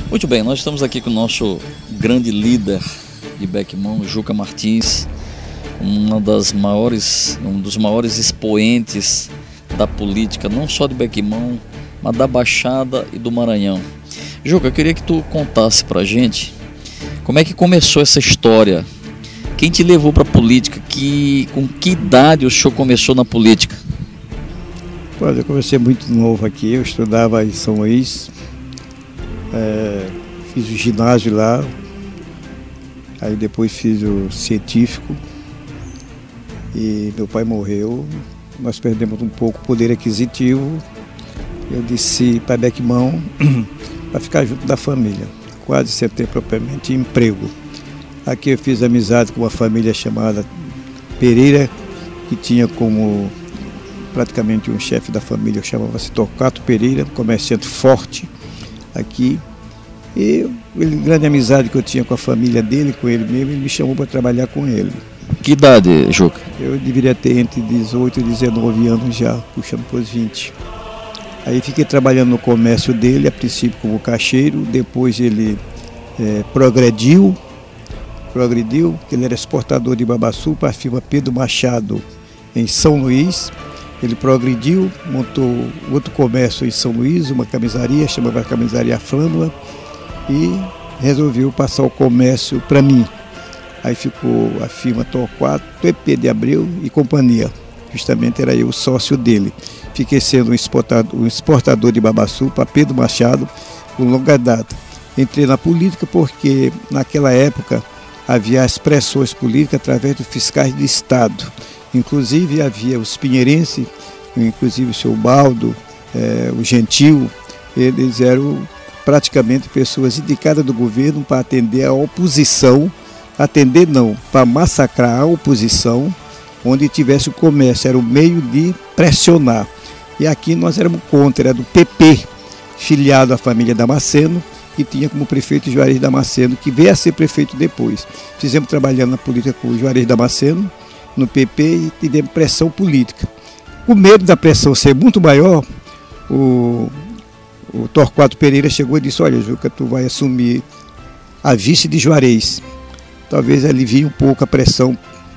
Muito bem, nós estamos aqui com o nosso grande líder de Bequimão, Juca Martins, um dos maiores expoentes da política, não só de Bequimão, mas da Baixada e do Maranhão. Juca, eu queria que tu contasse pra gente como é que começou essa história. Quem te levou para a política? Com que idade o senhor começou na política? Pois, eu comecei muito novo aqui, eu estudava em São Luís, fiz o ginásio lá, aí depois fiz o científico e meu pai morreu, nós perdemos um pouco o poder aquisitivo, eu desci para Bequimão para ficar junto da família, quase sem ter propriamente emprego. Aqui eu fiz amizade com uma família chamada Pereira, que tinha como praticamente um chefe da família, chamava-se Torquato Pereira, comerciante forte aqui. E a grande amizade que eu tinha com a família dele, com ele mesmo, ele me chamou para trabalhar com ele. Que idade, Juca? Eu deveria ter entre 18 e 19 anos já, puxando para os 20. Aí fiquei trabalhando no comércio dele, a princípio como caixeiro, depois ele progrediu, que ele era exportador de babaçu para a firma Pedro Machado em São Luís. Ele progrediu, montou outro comércio em São Luís, uma camisaria, chamava Camisaria Flâmula, e resolveu passar o comércio para mim. Aí ficou a firma Torquato, EP de Abreu e companhia. Justamente era eu o sócio dele. Fiquei sendo um exportador de babaçu para Pedro Machado com longa data. Entrei na política porque naquela época havia as pressões políticas através dos fiscais de Estado. Inclusive havia os pinheirenses, inclusive o seu Baldo, o Gentil, eles eram praticamente pessoas indicadas do governo para atender a oposição, para massacrar a oposição, onde tivesse o comércio, era o meio de pressionar. E aqui nós éramos contra, era do PP, filiado à família Damasceno, que tinha como prefeito Juarez Damasceno, que veio a ser prefeito depois. Fizemos trabalhando na política com o Juarez Damasceno, no PP, e tivemos pressão política. Com medo da pressão ser muito maior, o Torquato Pereira chegou e disse: olha, Juca, tu vai assumir a vice de Juarez. Talvez alivie um pouco a pressão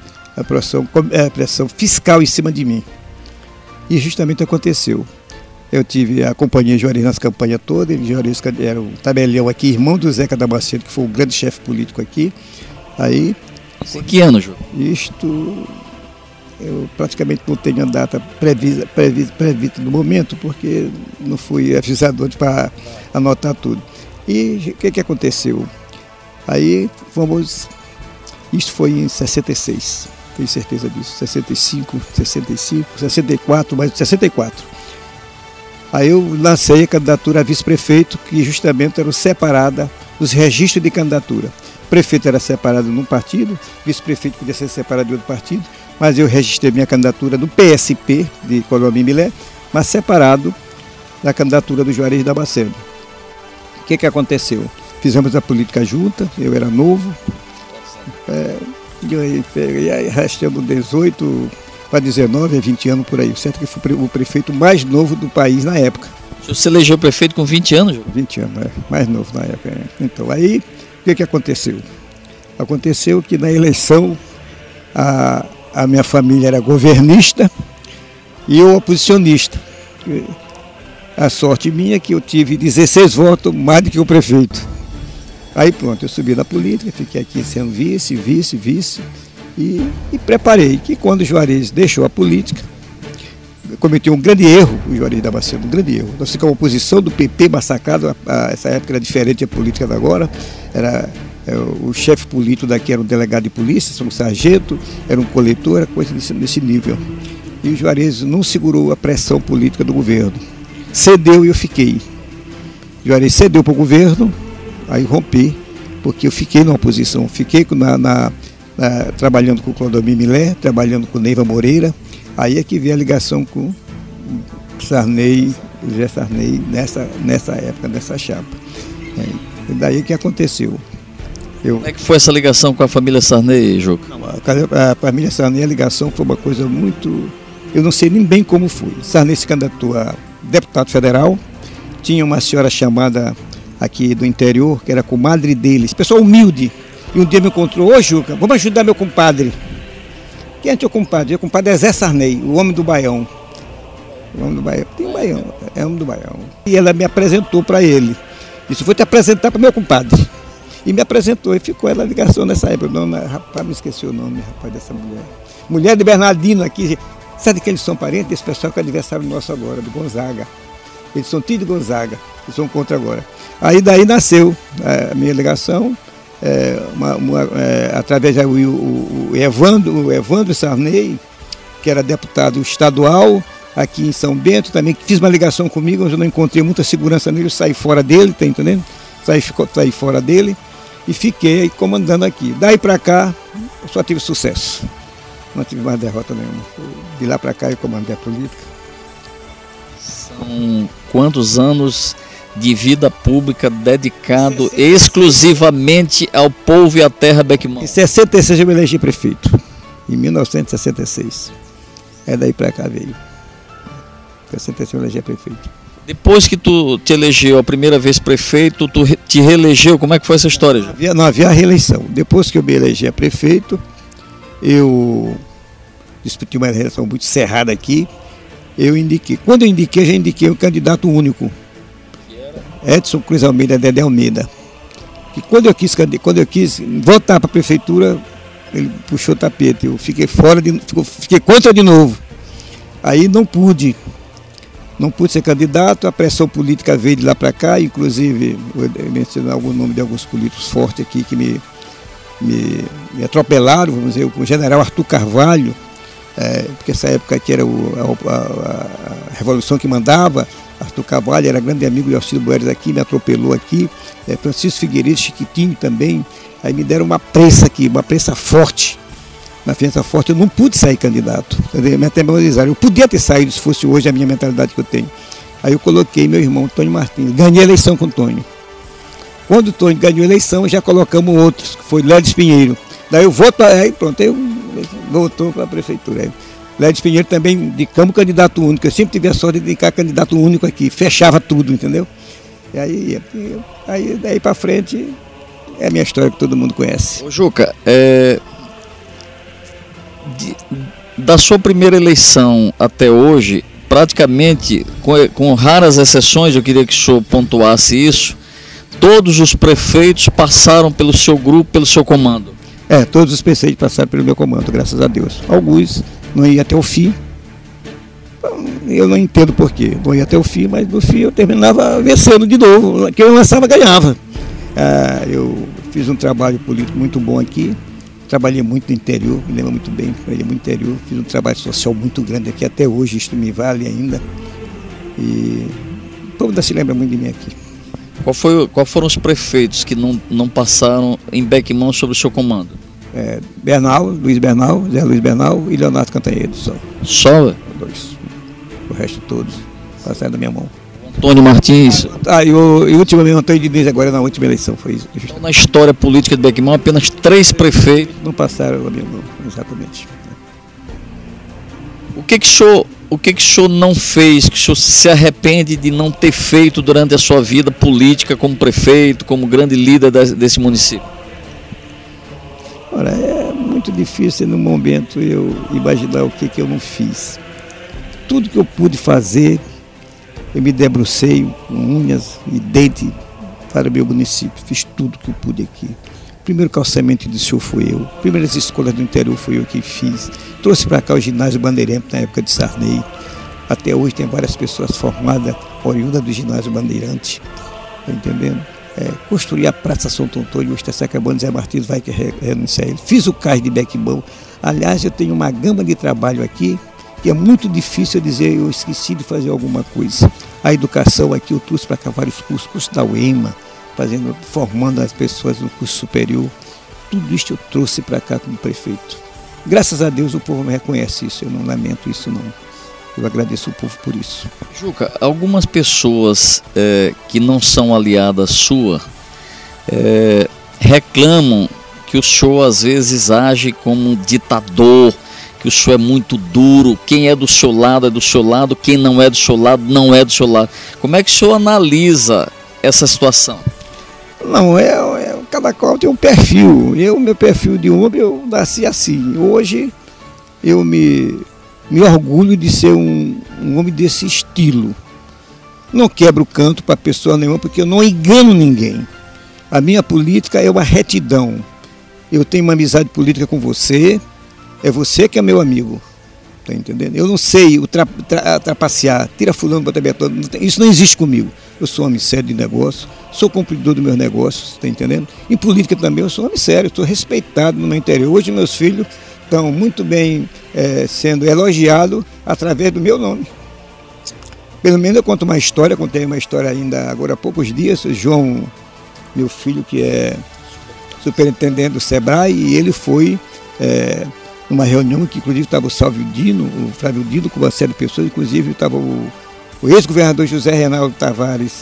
fiscal em cima de mim. E justamente aconteceu. Eu acompanhei Juarez nas campanhas todas, Juarez era o tabelião aqui, irmão do Zeca Damasceno, que foi o grande chefe político aqui. Aí, em que ano, Ju? Isto, eu praticamente não tenho a data prevista no momento, porque não fui avisador para anotar tudo. E o que aconteceu? Aí isto foi em 66, tenho certeza disso, 65, 64, mas 64. Aí eu lancei a candidatura a vice-prefeito, que justamente era separada dos registros de candidatura. O prefeito era separado num partido, vice-prefeito podia ser separado de outro partido, mas eu registrei minha candidatura no PSP de Colombia Milé, mas separado da candidatura do Juarez Damasceno. O que aconteceu? Fizemos a política junta, eu era novo, e aí arrastamos 18 para 19 a 20 anos por aí. Certo que fui o prefeito mais novo do país na época. Você elegeu prefeito com 20 anos, Ju? 20 anos, mais novo na época. Então, aí, o que aconteceu? Aconteceu que na eleição a minha família era governista e eu oposicionista. A sorte minha é que eu tive 16 votos, mais do que o prefeito. Aí pronto, eu subi na política, fiquei aqui sendo vice, e preparei que quando o Juarez deixou a política, cometeu um grande erro, o Juarez Damasceno, um grande erro. Nós ficamos a oposição do PP massacrado, essa época era diferente da política da agora, o chefe político daqui era um delegado de polícia, um sargento, era um coletor, era coisa desse nível. E o Juarez não segurou a pressão política do governo. Cedeu e eu fiquei. O Juarez cedeu para o governo, aí rompi, porque eu fiquei na oposição, fiquei trabalhando com o Clodomir Milé, trabalhando com Neiva Moreira, aí é que veio a ligação com José Sarney, nessa época, nessa chapa. E daí o que aconteceu? Como é que foi essa ligação com a família Sarney, Juca? A família Sarney, a ligação foi uma coisa muito... Eu não sei nem bem como foi. Sarney se candidatou a deputado federal, tinha uma senhora chamada aqui do interior, que era comadre deles, pessoal humilde. E um dia me encontrou: ô Juca, vamos ajudar meu compadre. Quem é teu compadre? Meu compadre é Zé Sarney, o homem do Baião. O homem do Baião, tem um Baião, é o homem do Baião. E ela me apresentou para ele. Disse: vou te apresentar para meu compadre. E me apresentou, e ficou ela ligação nessa época. Não, rapaz, me esqueci o nome, rapaz, dessa mulher. Mulher de Bernardino aqui. Sabe que eles são parentes desse pessoal que é aniversário nosso agora, do Gonzaga. Eles são tios de Gonzaga, eles são contra agora. Aí daí nasceu a minha ligação, através do Evandro Sarney, que era deputado estadual aqui em São Bento, também que fiz uma ligação comigo, onde eu não encontrei muita segurança nele, eu saí fora dele, tá entendendo? Saí fora dele e fiquei comandando aqui. Daí para cá, eu só tive sucesso. Não tive mais derrota nenhuma. De lá para cá eu comandei a política. São quantos anos de vida pública dedicado exclusivamente ao povo e à terra Bequimão? Em 66 eu me elegi prefeito. Em 1966. É daí para cá veio. Em 66 eu elegi prefeito. Depois que tu te elegeu a primeira vez prefeito, tu te reelegeu, como é que foi essa história? Não havia reeleição. Depois que eu me elegi a prefeito, eu disputi uma eleição muito cerrada aqui. Eu indiquei. Quando eu indiquei, já indiquei um candidato único. Edson Cruz Almeida, Dedé Almeida. E quando eu quis votar para a prefeitura, ele puxou o tapete. Eu fiquei fiquei contra de novo. Aí não pude ser candidato, a pressão política veio de lá para cá, inclusive eu menciono algum nome de alguns políticos fortes aqui que me atropelaram, vamos dizer, o general Arthur Carvalho, porque essa época aqui era a Revolução que mandava. Arthur Carvalho era grande amigo de Alcides Boeres aqui, me atropelou aqui, Francisco Figueiredo, Chiquitinho também, aí me deram uma prensa aqui, uma prensa forte. Na prensa forte eu não pude sair candidato, me atemorizaram. Eu podia ter saído se fosse hoje a minha mentalidade que eu tenho. Aí eu coloquei meu irmão Tônio Martins, ganhei a eleição com o Tônio. Quando o Tônio ganhou a eleição, já colocamos outros, que foi Lédes Pinheiro. Daí eu voto, aí pronto, aí voltou para a prefeitura. Lédes Pinheiro também indicamos candidato único. Eu sempre tive a sorte de indicar candidato único aqui, fechava tudo, entendeu? E aí daí para frente é a minha história que todo mundo conhece. Ô Juca, da sua primeira eleição até hoje, praticamente, com raras exceções, eu queria que o senhor pontuasse isso, todos os prefeitos passaram pelo seu grupo, pelo seu comando? Todos os prefeitos passaram pelo meu comando, graças a Deus. Alguns não iam até o fim. Eu não entendo porquê. Não ia até o fim, mas no fim eu terminava vencendo de novo. Quem eu lançava ganhava. Eu fiz um trabalho político muito bom aqui. Trabalhei muito no interior, me lembro muito bem, trabalhei muito no interior, fiz um trabalho social muito grande aqui, até hoje isto me vale ainda. E o povo ainda se lembra muito de mim aqui. Qual foram os prefeitos que não passaram em Bequimão sob o seu comando? Luiz Bernal, Zé Luiz Bernal e Leonardo Cantanhede, só. Só? Dois. O resto todos passaram da minha mão. Antônio Martins. E ultimamente o Antônio Diniz agora na última eleição foi isso. Então, na história política de Bequimão, apenas 3 prefeitos não passaram na minha mão, exatamente. O que o senhor não fez, que o senhor se arrepende de não ter feito durante a sua vida política como prefeito, como grande líder desse município? Olha, é muito difícil no momento eu imaginar o que eu não fiz. Tudo que eu pude fazer, eu me debrucei com unhas e dente para o meu município. Fiz tudo que eu pude aqui. O primeiro calçamento do senhor foi eu. Primeiras escolas do interior foi eu que fiz. Trouxe para cá o ginásio Bandeirante na época de Sarney. Até hoje tem várias pessoas formadas, oriundas do ginásio Bandeirante. Está entendendo? Construí a Praça Santo Antônio, hoje está se acabando, Zé Martins vai renunciar a ele. Fiz o cais de Bequimão. Aliás, eu tenho uma gama de trabalho aqui, que é muito difícil dizer, eu esqueci de fazer alguma coisa. A educação aqui, eu trouxe para cá vários cursos da UEMA, formando as pessoas no curso superior. Tudo isso eu trouxe para cá como prefeito. Graças a Deus o povo me reconhece isso, eu não lamento isso não. Eu agradeço o povo por isso. Juca, algumas pessoas que não são aliadas sua reclamam que o senhor às vezes age como um ditador, que o senhor é muito duro, quem é do seu lado é do seu lado, quem não é do seu lado não é do seu lado. Como é que o senhor analisa essa situação? Não, cada qual tem um perfil. Meu perfil de homem, eu nasci assim. Hoje eu me orgulho de ser um homem desse estilo. Não quebro canto para pessoa nenhuma, porque eu não engano ninguém. A minha política é uma retidão. Eu tenho uma amizade política com você, é você que é meu amigo. Tá entendendo? Eu não sei trapacear, tira fulano, bota betano, isso não existe comigo. Eu sou homem sério de negócio, sou cumpridor dos meus negócios, tá entendendo? Em política também eu sou homem sério, estou respeitado no meu interior. Hoje meus filhos estão muito bem sendo elogiados através do meu nome. Pelo menos eu conto uma história, contei uma história ainda agora há poucos dias. O João, meu filho, que é superintendente do Sebrae, e ele foi numa reunião que inclusive estava o Flávio Dino com uma série de pessoas, inclusive estava o ex-governador José Reinaldo Tavares.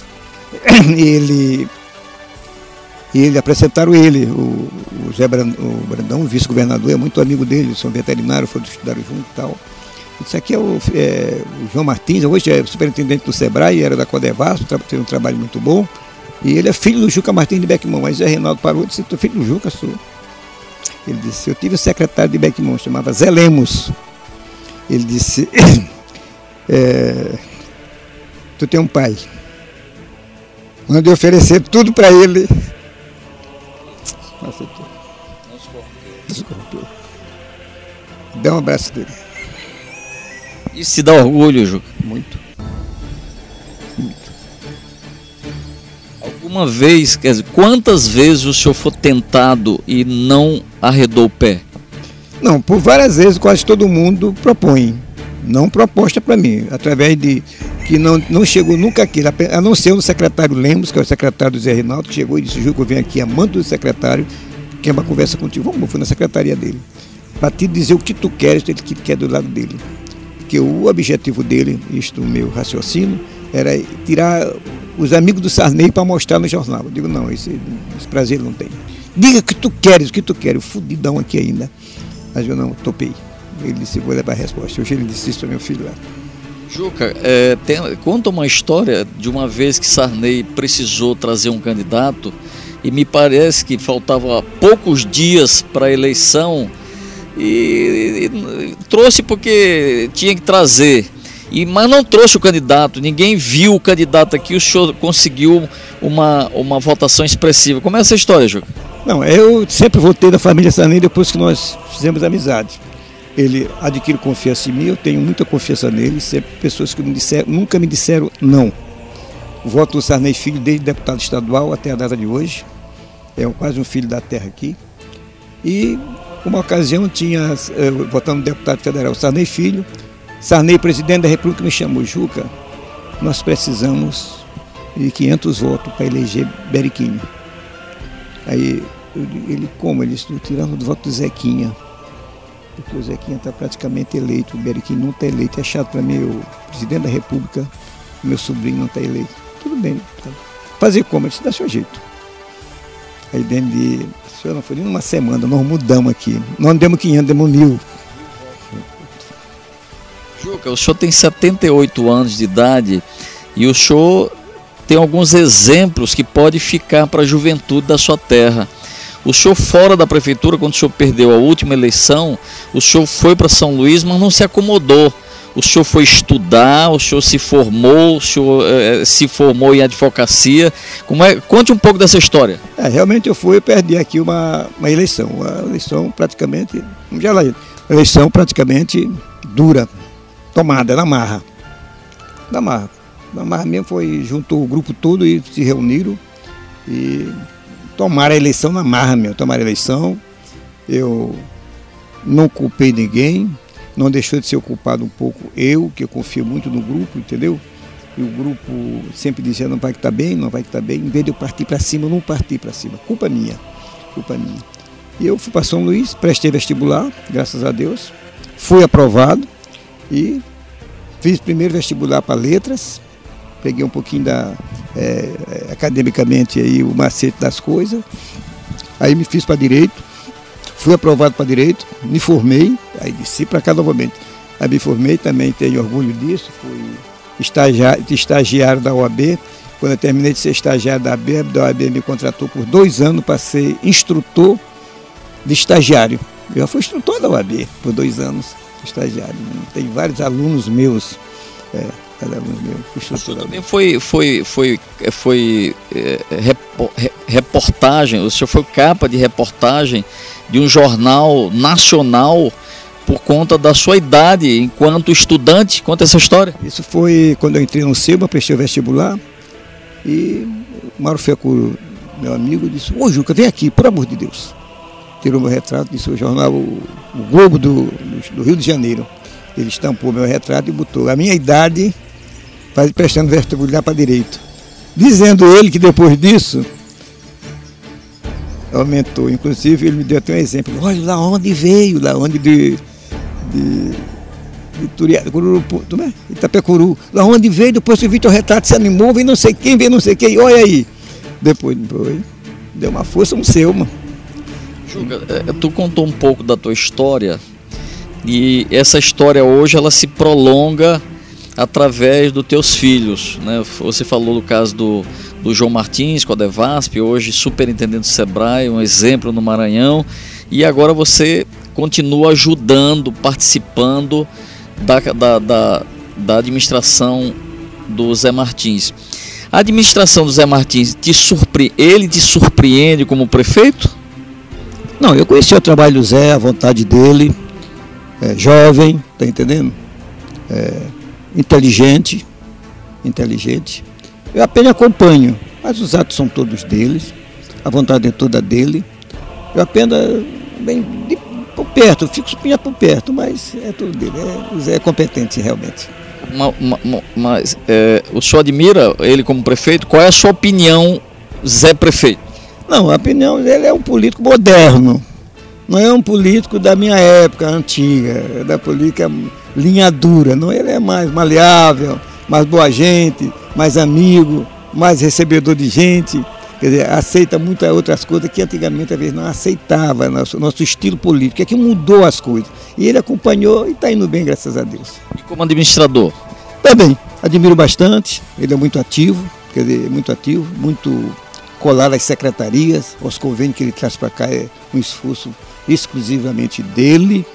Ele apresentaram ele, o Brandão, o vice-governador, é muito amigo dele, são veterinários, foram estudar junto e tal. Isso aqui é o João Martins, hoje é superintendente do Sebrae, era da Codevasf, tem um trabalho muito bom. E ele é filho do Juca Martins de Beckmann, mas o Reinaldo parou e disse: "Tô filho do Juca, sou." Ele disse: "Eu tive um secretário de Beckmann, chamava Zé Lemos." Ele disse: "Tu tem um pai." Quando eu oferecer tudo para ele, aceitou. Desculpa. Dá um abraço dele. Isso te dá orgulho, Juca? Muito. Alguma vez, quer dizer, quantas vezes o senhor foi tentado e não arredou o pé? Não, por várias vezes quase todo mundo propõe. Não proposta para mim, através de que não chegou nunca aqui, a não ser o secretário Lemos, que é o secretário do Zé Reinaldo, que chegou e disse: "Juca, eu venho aqui a mando do secretário, quer uma conversa contigo." Vamos, eu fui na secretaria dele, para te dizer o que tu queres, ele que quer do lado dele. Porque o objetivo dele, isto o meu raciocínio, era tirar os amigos do Sarney para mostrar no jornal. Eu digo: "Não, esse prazer ele não tem. Diga o que tu queres, fudidão aqui ainda." Mas eu não topei. Ele disse: "Vou levar a resposta." Hoje ele disse isso para meu filho lá. Juca, conta uma história de uma vez que Sarney precisou trazer um candidato e me parece que faltava poucos dias para a eleição e trouxe porque tinha que trazer. Mas não trouxe o candidato, ninguém viu o candidato aqui, o senhor conseguiu uma votação expressiva. Como é essa história, Juca? Não, eu sempre votei da família Sarney depois que nós fizemos amizade. Ele adquire confiança em mim, eu tenho muita confiança nele, sempre pessoas que nunca me disseram não. Voto o Sarney Filho desde deputado estadual até a data de hoje, é quase um filho da terra aqui. E uma ocasião tinha, votando no deputado federal Sarney Filho, Sarney, presidente da República, me chamou: "Juca, nós precisamos de 500 votos para eleger Beriquinho." Aí ele: "Como?" Ele disse: "Estou tirando do voto do Zequinha, porque o Zequinha está praticamente eleito, o Beriquinho não está eleito. É chato para mim, o presidente da República, meu sobrinho não está eleito." "Tudo bem, fazer como?" Eu disse: "Dá seu jeito." Aí dentro de, não foi nem uma semana, nós mudamos aqui. Nós não demos 500, demos 1000. Juca, o senhor tem 78 anos de idade e o senhor tem alguns exemplos que pode ficar para a juventude da sua terra. O senhor fora da prefeitura, quando o senhor perdeu a última eleição, o senhor foi para São Luís, mas não se acomodou. O senhor foi estudar, o senhor se formou, se formou em advocacia. Conte um pouco dessa história. Realmente eu perdi aqui uma eleição. Uma eleição praticamente, eleição praticamente dura, tomada, na marra. Na marra mesmo, juntou o grupo todo e se reuniram e tomaram a eleição na marra mesmo. Tomaram a eleição, eu não culpei ninguém. Não deixou de ser culpado um pouco eu, que eu confio muito no grupo, entendeu? E o grupo sempre dizia: "Não vai que tá bem, não vai que tá bem." Em vez de eu partir para cima, eu não parti para cima. Culpa minha. E eu fui para São Luís, prestei vestibular, graças a Deus. Fui aprovado e fiz primeiro vestibular para letras. Peguei um pouquinho academicamente aí o macete das coisas. Aí me fiz para direito. Fui aprovado para direito, me formei, aí desci para cá novamente. Aí me formei, também tenho orgulho disso, fui estagiário da OAB, Quando eu terminei de ser estagiário da OAB me contratou por 2 anos para ser instrutor de estagiário. Eu já fui instrutor da OAB por 2 anos, estagiário. Tem vários alunos meus, Também foi reportagem, o senhor foi capa de reportagem de um jornal nacional por conta da sua idade enquanto estudante. Conta essa história. Isso foi quando eu entrei no SEMA, prestei o vestibular, e o Mauro Fecuro, meu amigo, disse: ô Juca, vem aqui, por amor de Deus. Tirou meu retrato, disse o jornal, o Globo do Rio de Janeiro. Ele estampou meu retrato e botou a minha idade, prestando vestibular para direito. Dizendo ele que depois disso aumentou. Inclusive ele me deu até um exemplo: olha lá onde veio, lá onde de Itapecuru, lá onde veio, depois que eu vi teu retrato, se animou, veio não sei quem, olha aí. Depois deu uma força no seu, mano. Juca, tu contou um pouco da tua história, e essa história hoje ela se prolonga através dos teus filhos, né? Você falou do caso do João Martins com a Devasp, hoje superintendente do Sebrae, um exemplo no Maranhão, e agora você continua ajudando, participando da administração do Zé Martins. A administração do Zé Martins te surpreende como prefeito? Não, eu conheci o trabalho do Zé, a vontade dele, jovem, tá entendendo? Inteligente. Eu apenas acompanho, mas os atos são todos deles, a vontade é toda dele. Eu apenas, bem por perto, fico por perto, mas é tudo dele. O Zé é competente realmente. Mas o senhor admira ele como prefeito? Qual é a sua opinião, Zé Prefeito? Não, a opinião dele é um político moderno. Não é um político da minha época antiga, da política linha dura. Não, ele é mais maleável, mais boa gente, mais amigo, mais recebedor de gente. Quer dizer, aceita muitas outras coisas que antigamente às vezes não aceitava, nosso estilo político, é que mudou as coisas. E ele acompanhou e está indo bem, graças a Deus. E como administrador? Também, admiro bastante, ele é muito ativo, quer dizer, muito colado às secretarias, aos convênios que ele traz para cá, é um esforço exclusivamente dele,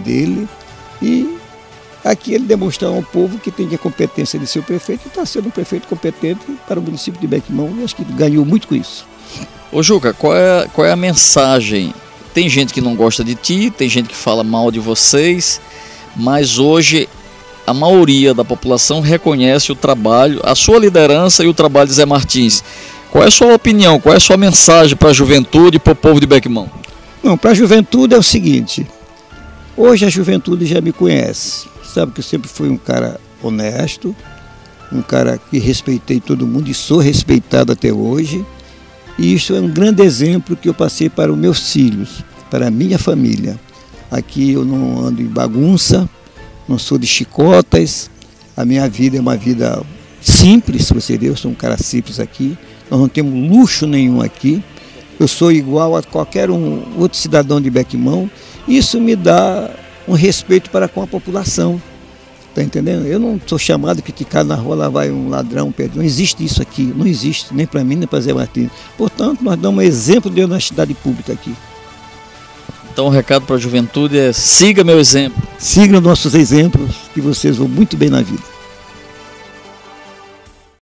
e aqui ele demonstrou ao povo que tem a competência de ser o prefeito e está sendo um prefeito competente para o município de Bequimão, e acho que ganhou muito com isso. Ô Juca, qual é a mensagem? Tem gente que não gosta de ti, tem gente que fala mal de vocês, mas hoje a maioria da população reconhece o trabalho, a sua liderança e o trabalho de Zé Martins. Qual é a sua opinião, qual é a sua mensagem para a juventude e para o povo de Bequimão? Não, para a juventude é o seguinte: hoje a juventude já me conhece, sabe que eu sempre fui um cara honesto, um cara que respeitei todo mundo e sou respeitado até hoje, e isso é um grande exemplo que eu passei para os meus filhos, para a minha família. Aqui eu não ando em bagunça, não sou de chicotas, a minha vida é uma vida simples, você vê, eu sou um cara simples aqui, nós não temos luxo nenhum aqui, eu sou igual a qualquer outro cidadão de Bequimão. Isso me dá um respeito para com a população, tá entendendo? Eu não sou chamado a criticar na rua, lá vai um ladrão, não existe isso aqui, não existe, nem para mim, nem para Zé Martins. Portanto, nós damos um exemplo de honestidade pública aqui. Então o recado para a juventude é: siga meu exemplo. Siga nossos exemplos, que vocês vão muito bem na vida.